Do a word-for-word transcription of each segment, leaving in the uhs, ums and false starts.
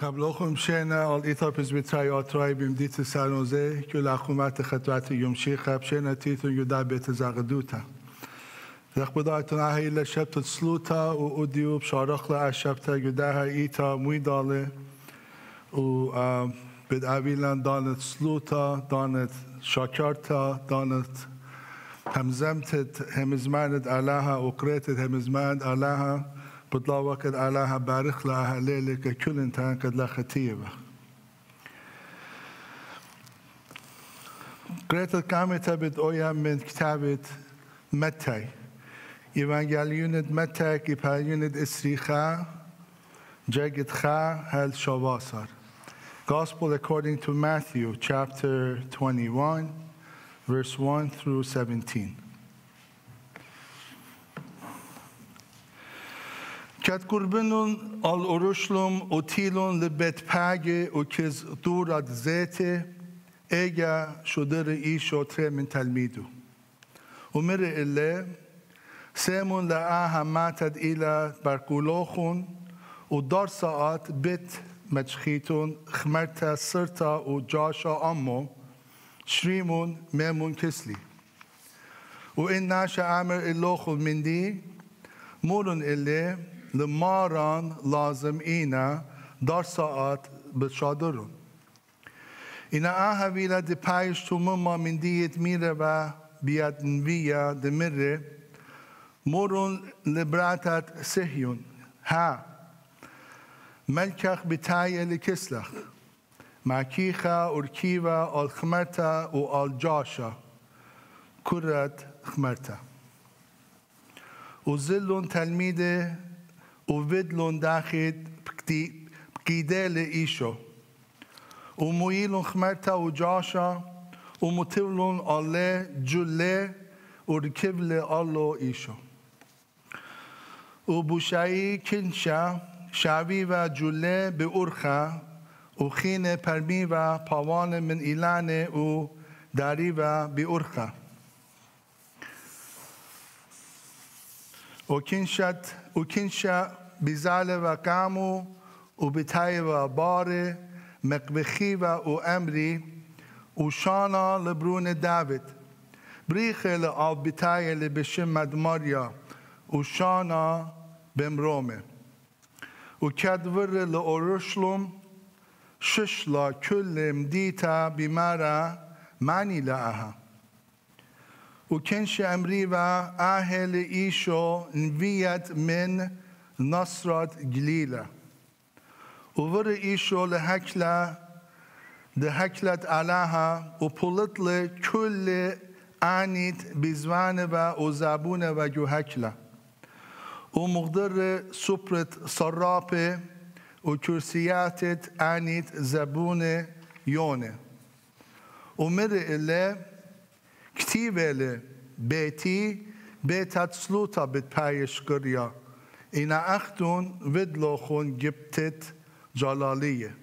قبلكم شينا الإيثار بزبتاي أتراي بمديت سانوزي كل حكومات خطوات يومشي خب شينا تيتون يدا بيت زغدوتا ذاك بدايتنا هي إلا شبت سلوتا وأوديو بشارخ لا شبتا يدا إيتا ميدالة و بدأبيلان دانت سلوتا دانت شاكرتا دانت همزمت همزمانت علىها وقريتت همزمانت علىها بدلا وقت علىها بارخ لها ليلك كل انتان قد لا ختيبة قريت الكامتة بدأويا من كتابة متى إيفانجيليون متى كيباليون إسريخا جاكت خا هل شواسر Gospel according to Matthew chapter twenty-one verse one through seventeen. Kat kurbunun al orushlum otilon lebet page o kiz durad zete ega shodere isho tre min talmidu. Umere ille semun la aha matad ila barkulochun u dar saat bit مجخيتون خمرتا سرتا و جاشا أمو شريمون ميمون كسلي وإن ناشا عامر اللوخل من دي مورن اللي لماران لازم إينا دار ساعات بتشادرون إنا آها ويلا دي بايش تومما من دي يتميرا و بياد نبيا دمره مورن لبراتات سهيون ها ملكخ بتاعي لكسلخ معكيخا أركيبا الخمرتا والجاشا كرت خمرتا وزلون تلميذ وفدلون داخل بقيدة لإيشو ومويلون خمرتا وجاشا ومتولون الله جلة وركبلة الله إيشو وبوشاي كنشا شعبی و جله به ارخا و خین پرمی و پاوان من ایلان و داری و به ارخا و کنشت و کنشا بزال و قامو و بتای و بار مقبخی و او امری و شانا لبرون داوید بریخل آب بتای لبشم مدماریا و شانا بمرومه وكادور لأورشلم ششلا كل مديتا بمارا ماني لها وكنش أمريبا أهل إيشو نبيت من نصرة جليلة وور إيشو لهكلا دهكلت علىها وبولت لكل آنيت بزوان و زبون و جهكلا ومقدر سپرت صرافه وكرسيات آنيت زبون يونه ومر إلى كتيبة له بيتي بيتات سلوطة بتبايش قرية إنا أختون ودلوخون جبتت جلالية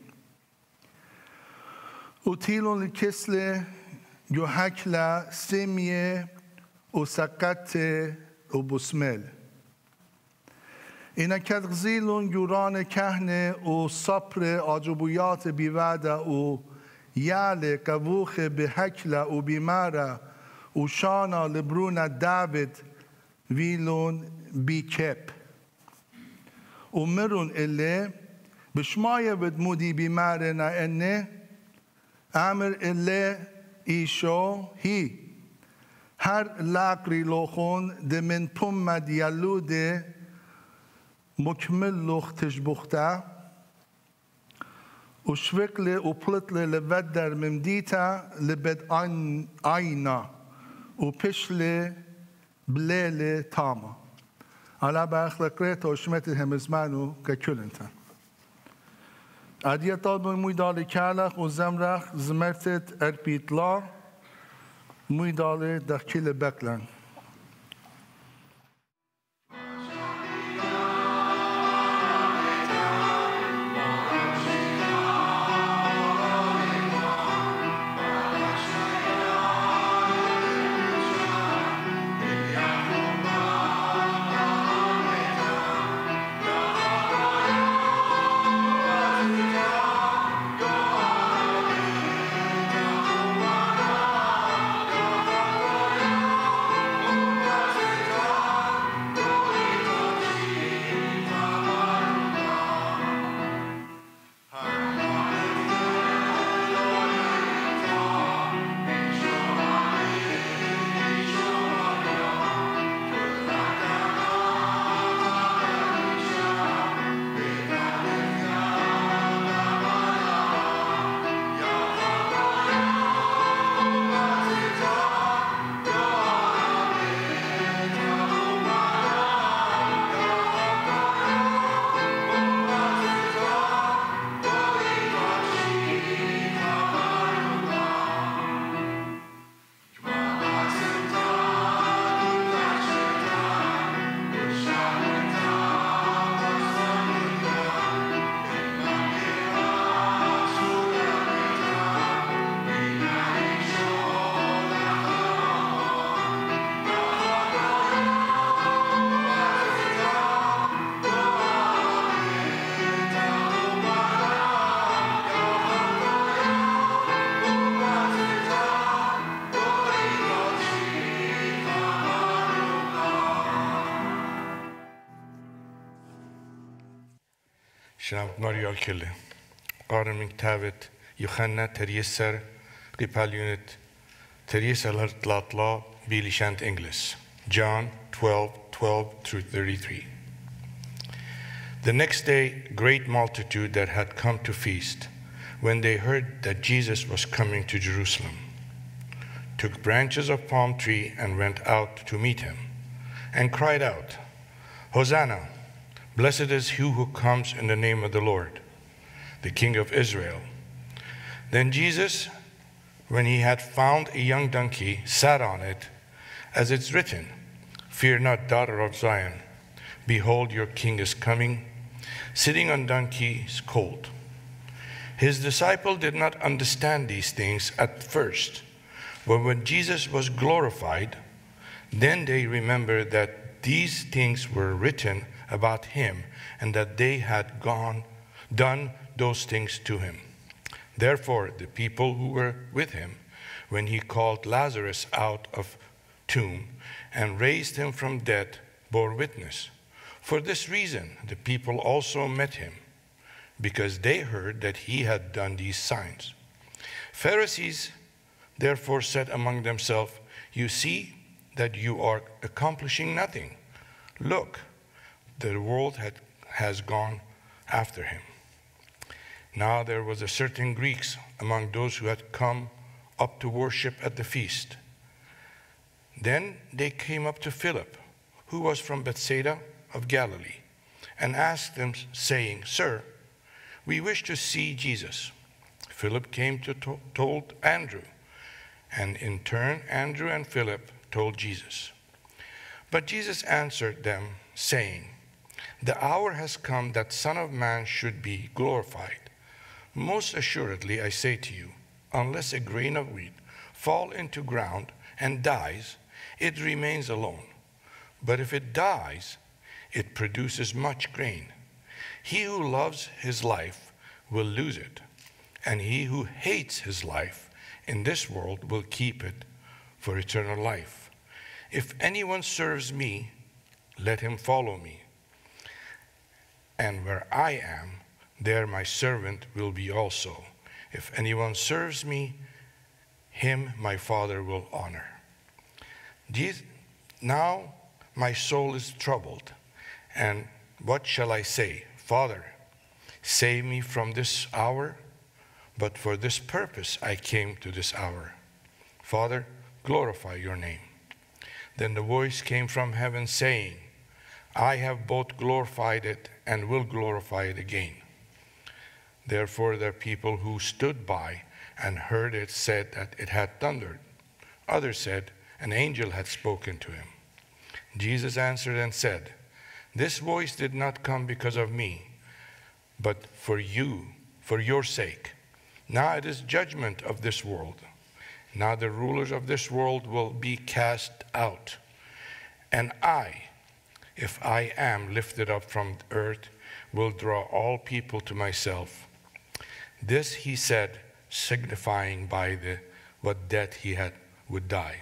وتيلون الكسلة جوهكلا سمية وسقط وبسمل اینا که غزیلون یوران کهنه و صبر عجبیات بیواده و یال قوخ به حکله و بیماره و شانا لبرون داوید ویلون بیکپ و مرون اله بشمایه بدمودی بیماره نه انه امر اله ایشو هی هر لاقری لوخون دمن پم دیالوده مكمل لوخ تشبختا وشوكلي وبلطلي لبدر ممديتا لبد عينا وبشلي بليلي تاما على باخلق ريتا وشمت همزمانو ككلنتا عدية طالب مويدالي كالخ وزمرخ زمرتت اربيتلا مويدالي دخيل بكلن Yeah. شنام ماريال كله قارن من كتابت يوحنا تريسر قباليونت تريسر الهرطلاطلا بيليشانت إنجلس John twelve, twelve through thirty-three. The next day, great multitude that had come to feast, when they heard that Jesus was coming to Jerusalem, took branches of palm tree and went out to meet him, and cried out, Hosanna, blessed is he who comes in the name of the Lord, the King of Israel. Then Jesus, when he had found a young donkey, sat on it, as it's written, Fear not, daughter of Zion. Behold, your king is coming, sitting on donkey's colt. His disciples did not understand these things at first, but when Jesus was glorified, then they remembered that these things were written about him and that they had gone, done those things to him. Therefore, the people who were with him, when he called Lazarus out of tomb and raised him from dead, bore witness. For this reason, the people also met him, because they heard that he had done these signs. Pharisees therefore said among themselves, You see that you are accomplishing nothing. Look, the world had, has gone after him. Now there was a certain Greeks among those who had come up to worship at the feast. Then they came up to Philip, who was from Bethsaida of Galilee, and asked him, saying, Sir, we wish to see Jesus. Philip came to to- told Andrew, and in turn Andrew and Philip told Jesus. But Jesus answered them, saying, The hour has come that Son of Man should be glorified. Most assuredly, I say to you, unless a grain of wheat fall into ground and dies, it remains alone. But if it dies, it produces much grain. He who loves his life will lose it, and he who hates his life in this world will keep it for eternal life. If anyone serves me, let him follow me. And where I am, there my servant will be also. If anyone serves me, him my Father will honor. These, now my soul is troubled, and what shall I say? Father, save me from this hour, but for this purpose I came to this hour. Father, glorify your name. Then the voice came from heaven saying, I have both glorified it and will glorify it again. Therefore the people who stood by and heard it said that it had thundered. Others said, an angel had spoken to him. Jesus answered and said, This voice did not come because of me, but for you, for your sake. Now it is judgment of this world. Now the rulers of this world will be cast out. And I, if I am lifted up from the earth, will draw all people to myself. This he said, signifying by the what death he had would die.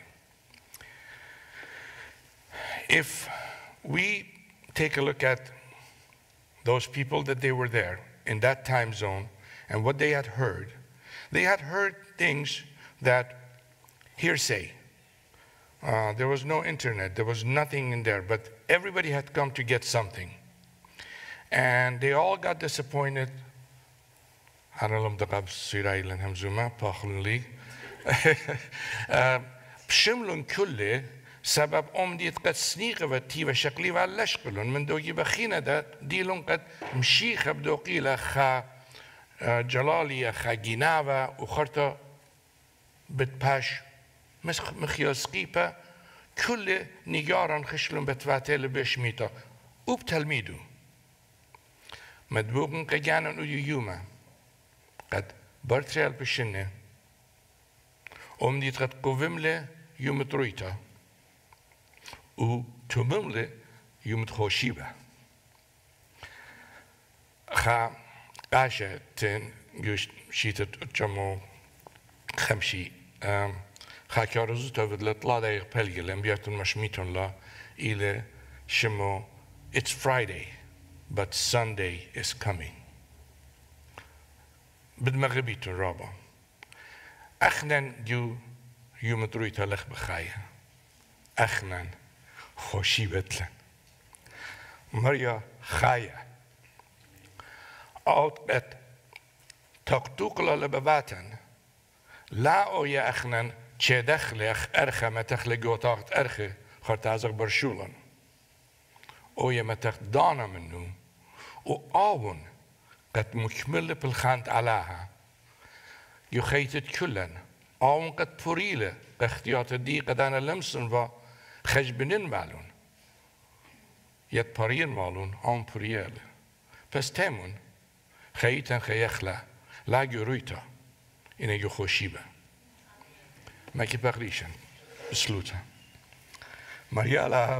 If we take a look at those people that they were there in that time zone and what they had heard, they had heard things that hearsay. Uh, there was no internet, there was nothing in there, but everybody had come to get something. And they all got disappointed. بشملون كله سبب أمديت قد سنيقة وتي وشكلي وعلش قلون من دوجي بخينة دا ديلون قد مشيخة بدوقيلة خا جلالية خا جناوة وخرطة بتباش مخيال سقيبة كل نيجاران خشلون بتواتيل بشميتا وبتلميدو مدبوغن قجانا ويوما قد برتريال بشنة أمديت قد قوملة يوم ترويتا وتمملة يوم تخوشيبة خا قاشة تن جوش شيتت جمو خمشي خا كارزو تفضل لطلا دايق بلغي لم بياتون مشميتون لا إلى شمو It's Friday, but Sunday is coming. بدمغبيتون رابا أخنن جو يوم تروي تلخ بخايا أخنن خوشي بتلن مريا خايا أوت بت تقتوقلا لبباتن لا أو يا أخنن چه دخلخ أرخى ما تخلق وطاقت أرخى خرطازق برشولن أو يا ما تخ دانا منو وآون قد مكمل بالخانت علىها يخيتت كلن آون قد فريلة اختيات دي قد أنا لمسن و خجبنين مالون يد بارين مالون آن بريال پس تمون خيتن خيخلا لا جرويتا إنه يخوشيبه ما كي بغريشن بسلوتا مريالا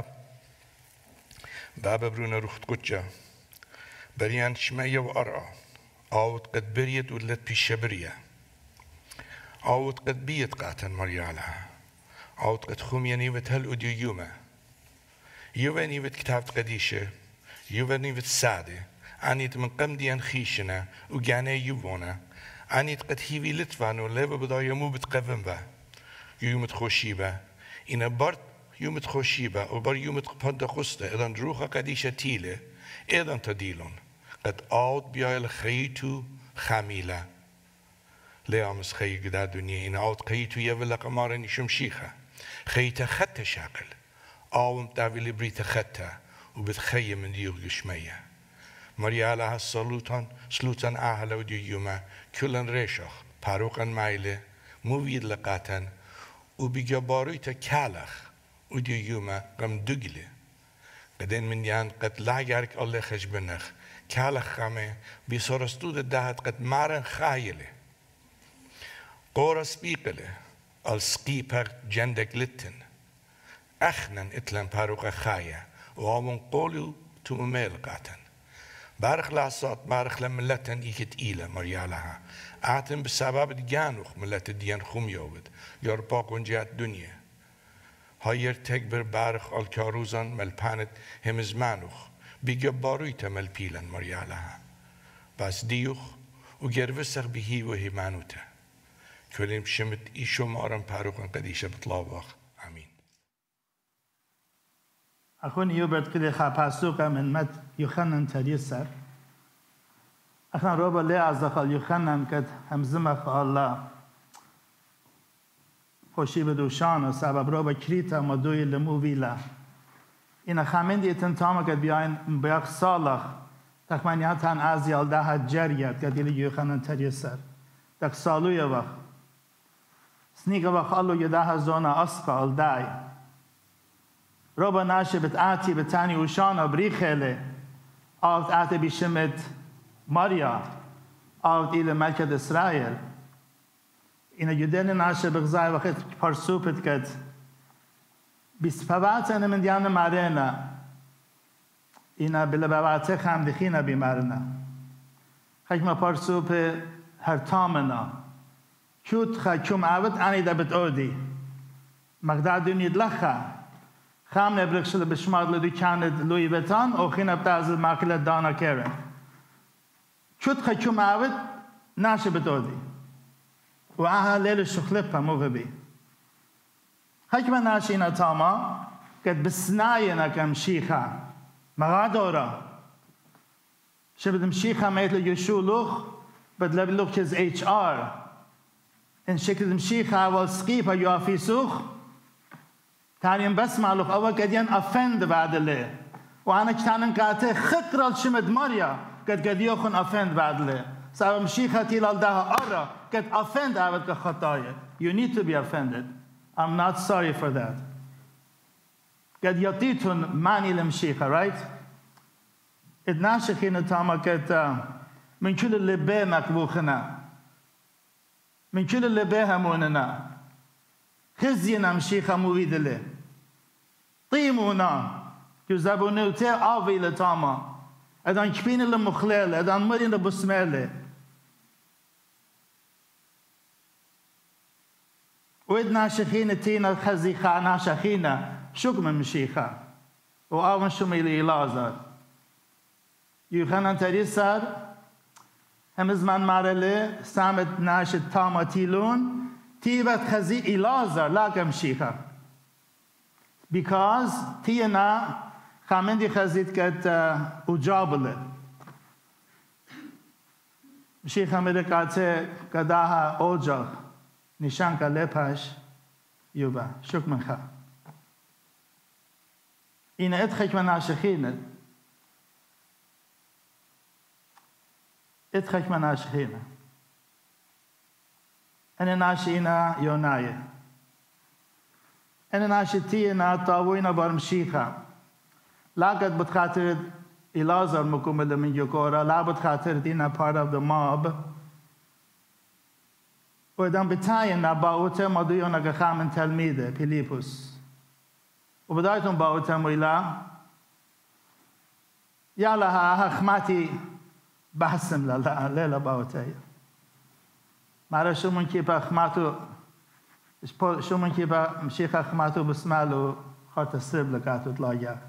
بابا برونا روحت قدجا بريان شمية وأرعى أوت قد بريت ولت بشبرية أوت قد بيت قاتن مريالا أوت قد خميني وتهل أديو يوما يواني وت كتاب قديشة يواني وت سادة أنيت من قمديان خيشنا وجانا يوانا أنيت قد هيوي لتفانو لابا بدا يمو بتقفن با يوم خوشيبا إن برد يوم خوشيبا وبر يوم قبض خسته إذن روحا قديشة تيلة إذن تديلون قد آود بيال خيتو خميلة ليامس خي قدا دنيا إن آود خيتو يولا قمارني شمشيخة خيتا خطة شاقل آوم تاويل بريتا خطة وبتخي من ديوغ جشمية مريالا هالسلوطان سلوطان أهلا وديو يوما كلن ريشخ باروقا مايلة مويد لقاتن وبيجا بارويتا كالخ وديو يوما قم دقلة قدين من يان قد لا يارك الله خجبنخ كالخ خامه بيصرستو دهت قد مارن خايلة قورا سبيقلة السقيبر جندك لتن أخنن اتلن باروقا خايا وعمون قولو تو مميل قاتن بارخ لاسات بارخ لملتن إيكت إيلا مريالها آتن بسبب ديانوخ ملت ديان خوم يوبد يرباق ونجات دنيا هاير تكبر بارخ الكاروزان ملپانت همزمانوخ بيجا بارويتا ملپيلن مريالها بس ديوخ وگروسخ بهي وهمانوتا كلهم شمت إيشو مارن باروخن قديشة بطلاوخ آمين أخون يوبرت كده خاباسوكا من مت يوخنن تريسر أخنا روبا لي أزدقال يوخنن كد همزمخ الله خوشی بدوشان و سبب روبا كريتا مدوي لموويلا إن خامن ديتن تاما كد بيان بياق صالح تخمانياتان أزيال ده جريت كد يلي يوخنن تريسر تك صالو يوخ سنيقا وخ الله يده زونا أسقال داي روبا ناشي بتآتي بتاني وشانا بريخيلي آوت آتي بشمت ماريا آوت إلى ملكة إسرائيل إن جدين ناشي بغزاي وقت پرسوبت كد بسببات أنا من ديانا مارينا إن بلبابات خام دخينا بمارنا حكما پرسوب هرتامنا كوت خا كم عود أني دبت أودي مقدار دنيا لخا خام نبرخشل بشمار لدي كانت لوي بتان أو خينا بتاز الماكلة دانا كيرن كوت خا كم عود ناشي بتودي وآها ليل الشخلبة مغبي حكما ناشينا تاما قد بسناينا كمشيخة مغادورة شبد مشيخة ميتل يشو لوخ بدل بلوخ كز اتش ار إن شكل مشيخة والسقيبة يوافي سوخ تاني بسمع لوخ أول قديان أفند بعد اللي وأنا كتانن كاته خطرة الشمد ماريا قد قد يوخن أفند بعد اللي سبب مشيخة تيلال ده أرى قد أفند عبد كخطايا you need to be offended I'm not sorry for that قد يطيتون ماني لمشيخة right اتناشخين تاما قد من كل اللي بيه مكبوخنا من كل اللي بيه هموننا خزينا مشيخة مويد له طيمونا يزابونو تي آوي لتاما ادان كبين اللي مخلال ادان مرين بسمالة وإد ناشخين تينا خزيخة ناشخينا شكم مشيخة وآون شميلي إلازر يوخنن تريسر هم زمان مرله سامت ناشد تاماتيلون تيبت خزي إلازر لاكم شيخا because تينا خامندي خزيت كت أجابله شيخا مركاته كداها أوجا نشان كلباش يوبا شك من خا إن أدخل من عاشقين أدخل من عاشقين أنا ناشينا يوناية أنا ناشتينا طاوينا برمشيخا لا قد بتخاطر إلازر مكمل من يكورا لا بتخاطر دينا part of the mob ودم بتاعنا باوته مديونا كخامن تلميذه فيليبوس وبدايتهم باوته ميلا يا لها خماتي بحسم لا لا لا باوته مارا شو من كيبا خماتو شو من كيبا مشيخ خماتو بسمالو خاطر السرب لكاتو تلاقيا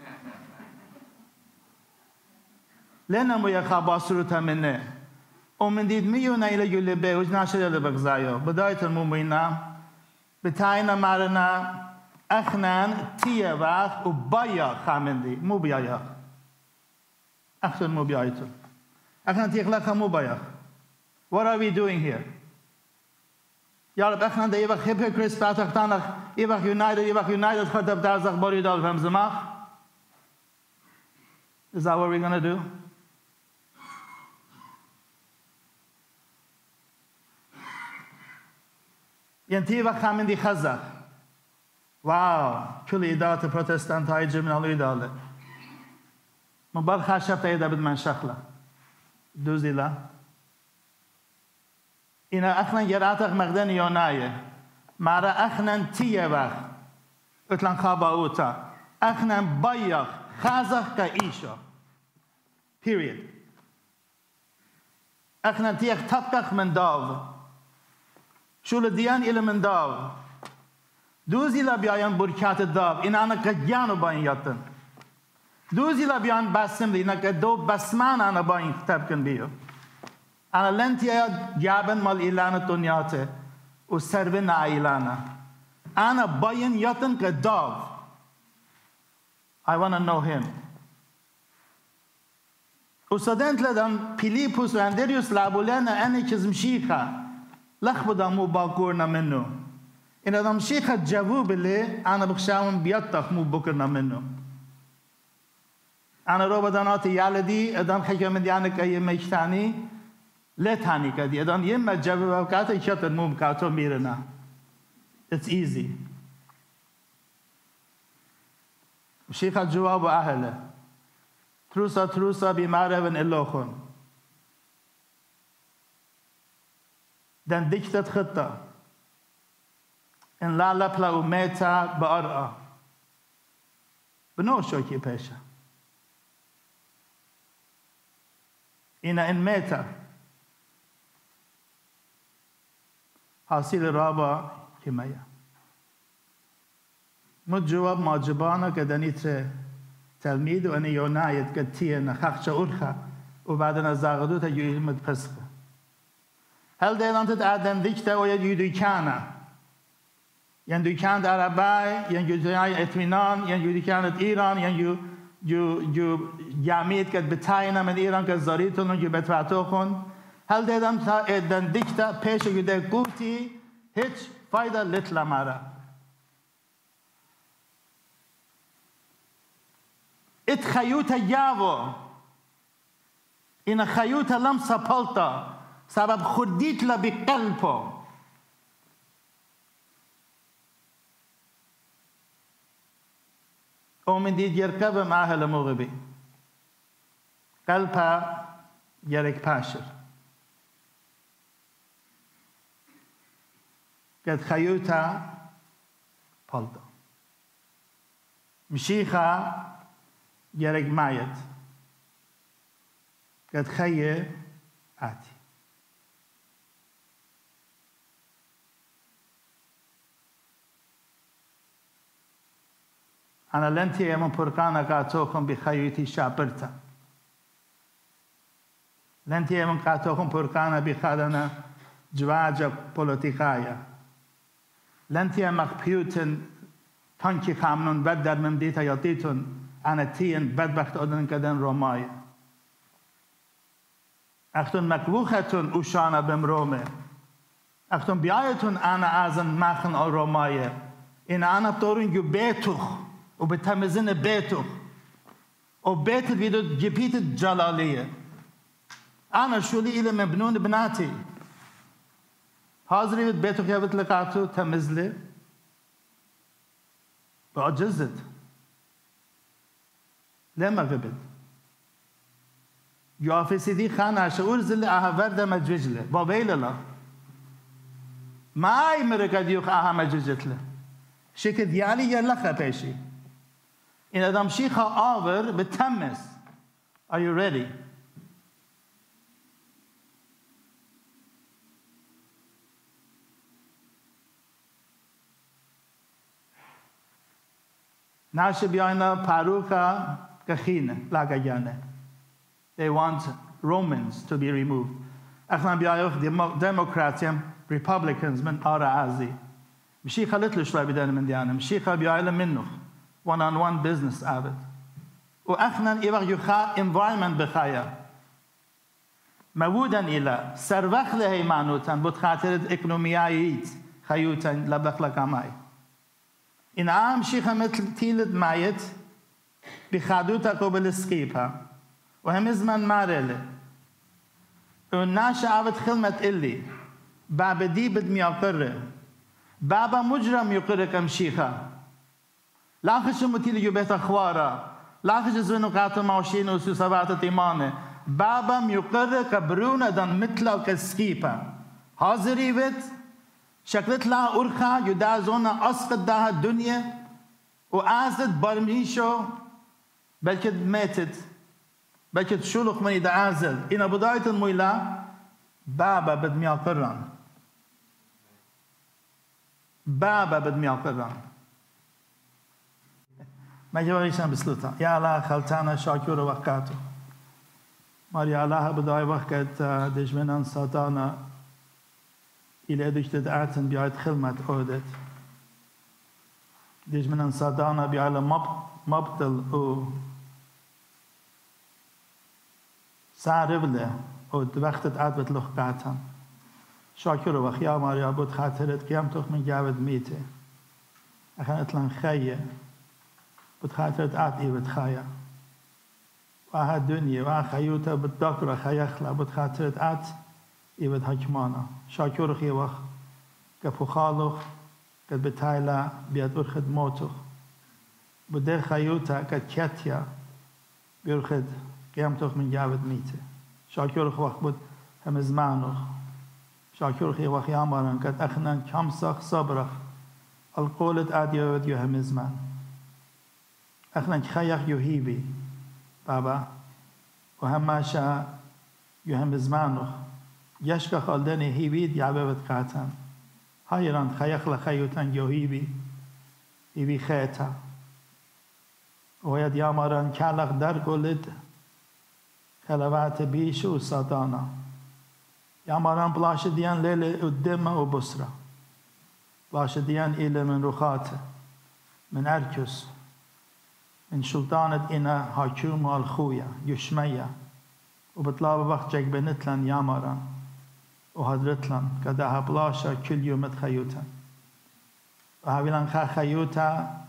لأن مو يخاباسرو منه ومن ديد ميونا إلى يلبي وجناشر إلى بغزايو بداية المؤمنة بتاعنا مارنا أخنان تيه واخ وبايا خامندي مو بيايا أخن مو بيايتو أخنان تيخلق مو بيايا What are we doing here? يا رب أخنان ده يبقى hypocrites باتختانك يبقى united يبقى united خطب دازق بوري دال فهم زماخ Is that what we're going to do? ينتهي وخامن دي خزق واو كل إدارة بروتستانت هاي جميع الإدارة مبال خاشب تايدا بد من شخلة دوزي لا إنا أخنا جراتك مغدن يوناية مارا أخنا تيه وخ اتلان خابا اوتا أخنا بايخ خازق كايشا period أخنا تيخ تبكخ من داو شو لديان إلى من داو دوزي لبيان بركات الداو إن أنا كجانو باين ياتن دوزي لبيان باسم لي إنا كدو بسمان أنا باين تبكن بيو أنا لنتيا جابن مال إلانا تونياته وسربنا إلانا أنا باين ياتن كداو I want to know him وصدنت لدن فيليبوس واندريوس لابولنا أنا كزمشيخا لخبطا مو باكورنا منه إن هذا مشيخة جواب اللي أنا بخشاون بيطخ مو بكرنا منه أنا رو بداناتي يالدي أدان خيكا من ديانك أي ميشتاني لا تاني كدي أدان يما جواب وكاتا يشتر مو بكاتو ميرنا It's easy مشيخة جواب أهله تروسا تروسا بمعرفة إلوخون دن دكتت خطة إن لا لبلا وميتا بأرقى بنو شوكي بيشا إن إن ميتا حاصل رابع كمية مجواب ما جبانا كدنيت تلميذ وأنا يونايت كتير خخشة أرخة وبعدنا زاغدوتا يلمد فسخة هل دلانت آدم دیکته و یه دویکانه یه دویکان در عربی یه دویکان اطمینان یه دویکان ایران یه جو جو جامعیت که بتاینه من ایران که زاریتون جو بتواتو خون هل دلم تا آدم دیکته پیش یه گویی هیچ فایده لطلا مارا ات خیوت یاو این خیوت لم سپالتا سبب خردیت لا بقلبه ومن دي يركب معها المغربي قلبها يرك باشر قد خيوتا بالدا مشيخة يرك مايت قد خيه آتي أنا لنتي من بركانا كاتوكم بخيوتي شابرتا لنتي من قاتوهم بركانا بخادنا جواجا بوليتيكايا لنتي مقبيوتن تانكي خامنون بدر من ديتا يطيتون أنا تين بدبخت أدن كدن روماي أختون مكبوختون أوشانا بمرومه أختون بيايتون أنا أزن مخن أو روماي إن أنا بطورين جو بيتوخ وبتمزن بيتوخ وبيت الفيدو جبيت الجلالية أنا شولي إلى مبنون بناتي حاضري بيتوخ يابت لقاتو تمزلي بعجزت لما قبل يوافي سيدي خانة شعور زل آها وردة مجوجلة بابيل الله ما أي مرقة ديوخ آها مجوجتله شكل ديالي يلقى بيشي إن أدام شيخة آور بتمس Are you ready? ناش بيانا باروكا كخينة لا كجانة. They want Romans to be removed. احنا بيايوخ Democrats Republicans من آرا عزي. مشي خلت له شوي بدانا من ديانا. مشي خل بيايلا منه. One on one business عبد. وأخنا إيوه يخا environment بخايا. موجودا إلى سروخ له معنوتان بتخاطر إقنوميايت خيوتان لبخ لكاماي. إن عام شيخة مثل تيلد مايت بخادوتا قبل السقيبها وهم زمن مارله والناش عبد خلمة إلي بابا دي بد ميقره بابا مجرم يقره كم شيخة لاخش متيل يبيت أخوارا لاخش زونو قاتل موشين وسوسابات تيمانه بابا ميقره كبرونا دان مثل كسقيبها حاضري بيت شكلت لها أرخا يدازونا أسقط داها الدنيا وآزت برميشو بلكت ماتت بلكت شلوخ مني دعازل إنا بداية المويلة بابا بدمي قران بابا بدمي قران ما جواريشان بسلطة يا الله خلطانا شاكر وقاته ماري الله بداية وقت دجمنان ساتانا إلى أدشت آتن بيعد خدمة أودت ديج من انصادانا بيعلى مبطل أو سعربله أو وقت عدبت لخقاتن شاكر وخيا ماريا بود خاطرت قيام تخ من جاود ميته أخن أتلان خيه بود خاطرت عد إيوت خايا وها دنيا وها خيوتا بالدكرة خيخلا بود خاطرت عد إيوت حكمانا شاكر خي وخ كفو خالخ قد بتايلا بيد أرخد موتخ بده خيوتا قد كتيا بيرخد قيامتخ من جاود ميته شاكر خي وخ بود هم زمانخ شاكر خي وخ يامارن قد أخنا كمسخ صبرخ القولت آديو وديو هم زمان أخنا خيخ يهيبي بابا وهم ماشا يهم زمانخ يشكا خالدني هيبيد يعببت قاتن هايران خيخ لخيوتن يوهيبي هيبي خيتا ويد ياماران كالق در قلد خلوات بيش و ساتانا ياماران بلاش ديان ليلة قدمة و بسرة بلاش ديان إلى من رخاته من أركس من سلطانة إنا حاكوم الخويا يشمية وبطلاب وقت جاك بنتلن ياماران وهدرتلن كدها بلاشا كل يوم تخيوتا وهاويلن خا خيوتا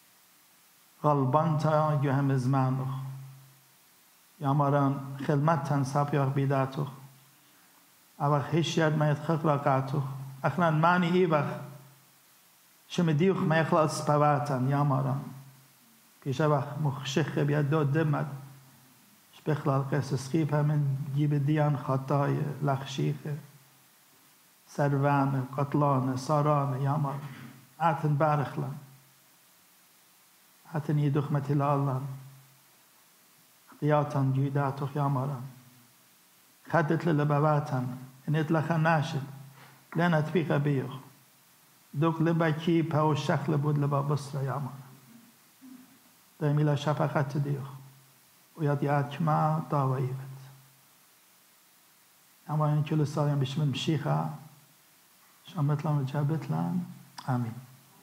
غلبانتا يهم زمانوخ ياماران خدمتن سابيوخ بيداتوخ اوخ هشياد ما يتخق لقاتوخ اخنان ماني ايوخ شمديوخ ما يخلص بواتن ياماران پیش اوخ مخشخ بيد دو دمت بخلال قصة سخيبها من جيب ديان خطاي لخشيخة سروانة قتلانة صارانة يامر عاتن بارخلان عاتن يدخ مثل الله اختياطا جيداتو يامران خدت للبواتن انت لخا ناشد لنا تفيق بيوخ دوك لبا كيبها والشخل بود لبا بصرة يامر دايمي لا شفقت ديوخ وياد ياد كما داويبت اما این کل سالیم بشمن مشیخه شامتلان و جابتلان آمین.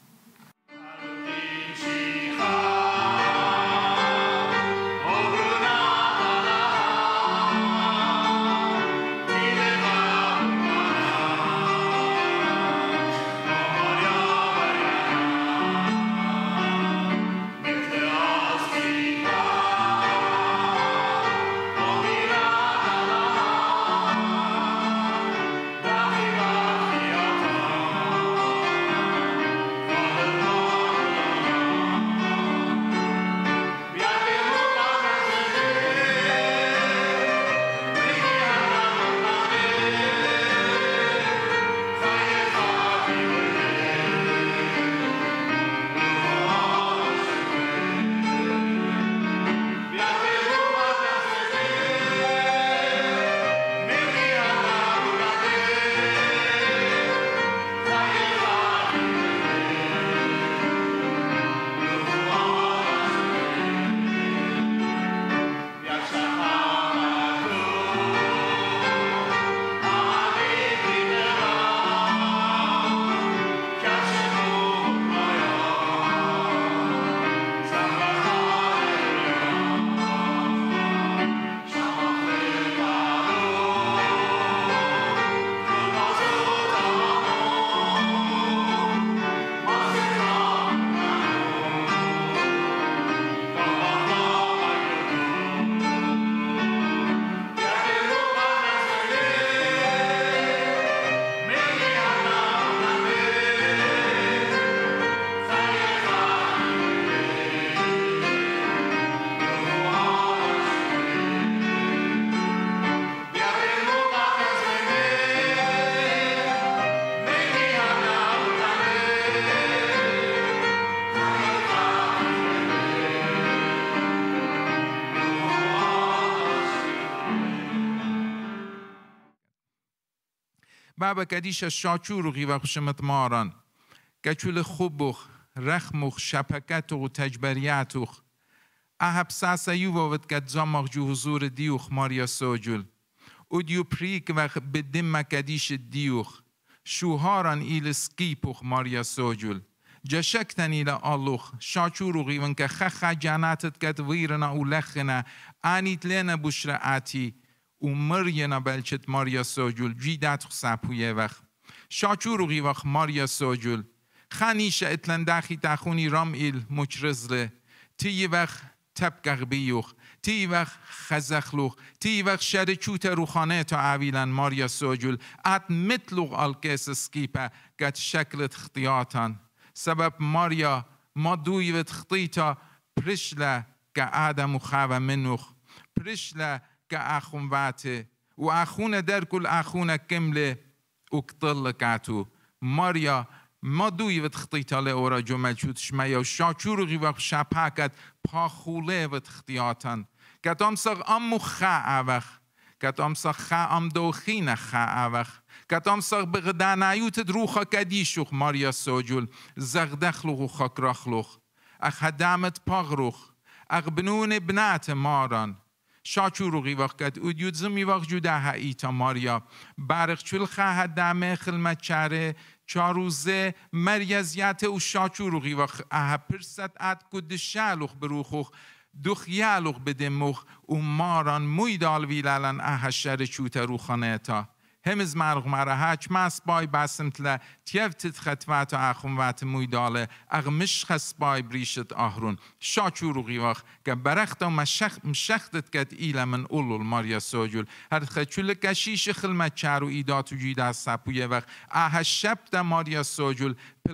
بابا کدیش شاچور و غیوه خشمت ماران کچول خوبوخ رخموخ شپکتوخ تجبریاتوخ احب ساسا یووت کد زماغ جو حضور دیوخ ماریا سوجل او دیو پریک وخ بدم کدیش دیوخ شوهاران ایل سکیپوخ ماریا سوجل جشکتن ایل آلوخ شاچور و غیون که خخ جاناتت کد ویرنا و لخنا آنیت لینا بشرعاتی و مرینا بلچت ماریا سوجل جیدات خسابویه وخ شاچور و غیوخ ماریا سوجل خانیش اتلن داخی تاخونی رام ایل مچرزله تی وخ تبقى بيوخ تي وقت خزخلوخ تي وقت شر چوت روخانه تا عویلن ماریا سوجل ات متلوغ الکس سکیپا قد شکلت خطیاتان سبب ماریا ما دویوت خطیتا پرشلا که آدم و خواه منوخ پرشلا که آخون واته و آخون در کل آخون کمله و کطل کاتو ماریا ما دویوت خطیتا لئورا جمل شد شمایا و شاچور غیوخ شپاکت پاخوله و تختیاتان کت امساق امو خا اوخ کت امساق خا ام دوخین خا اوخ کت امساق بغدانایوت دروخا کدیشوخ ماریا سوجل زغدخلوخ و خاکراخلوخ اخ هدامت پاغروخ اخ بنون بنات ماران شاچور غیوخ کت اودیوت زمی وقت جدا هایتا ماریا بارخ چول خا هدامه خلمت چاره چاروزه مریزیت و شاچوروغی و اه پرست ات کد شالوخ بروخوخ دخیالوخ بدموخ و ماران مویدال ویلالن اه شر چوت روخانه تا همز مرغ مره هچ ماس بای باسمت ل تیفتت خطوات آخوات مویداله اغمش خس بای بریشت آهرون شاچوروغی وقت که برخت و مشخ مشختت کد ایل من اولول ماریا سوجل هر خچول کشیش خلمت چارو ایداتو جیدا سپویه وقت اه شب دا ماریا سوجل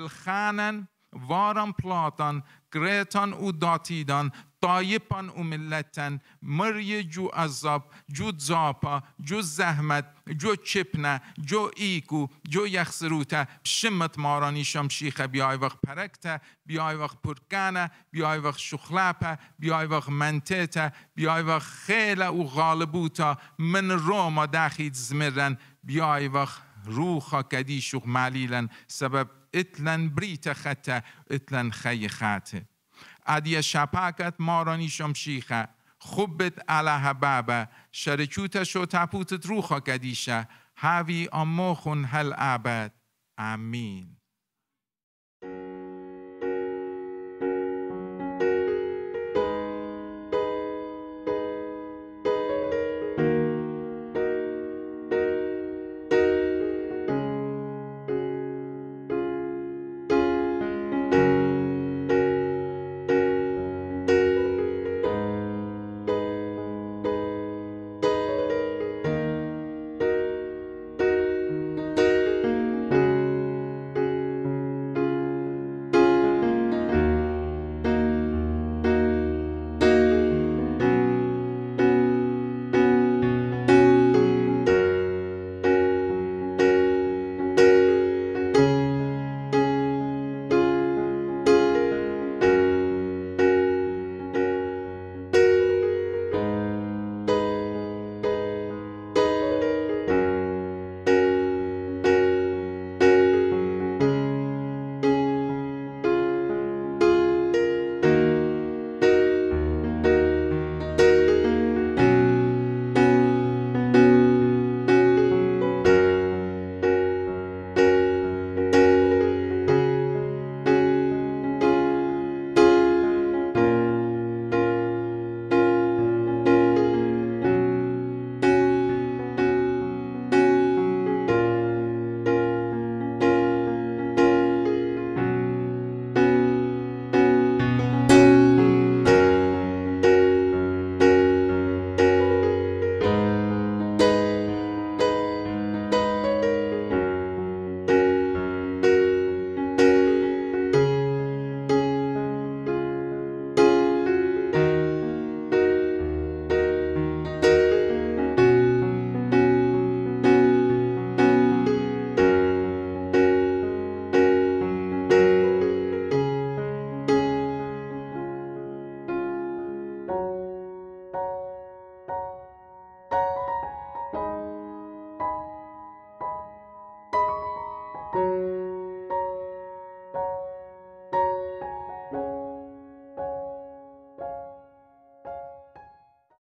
پلخانن وارم پلاتان گریتان و داتیدان طایپان و ملتن مری جو عذاب جو زاپا جو زحمت جو چپنه جو ایکو جو یخسروته بشمت مارانی شمشیخه بیای وقت پرکته بیای وقت پرکانه بیای وقت شخلاپه بیای وقت منتته بیای وقت خیله و غالبوتا من روما داخید زمرن بیای وقت روخا کدیشوخ مالیلن سبب اتلن بریت خطه اتلن خی خاته عدیه شپاکت مارانی شمشیخه خبت على هبابة شركوت شو تابوت روخا قديشة هاوي أموخن هل أبد آمين.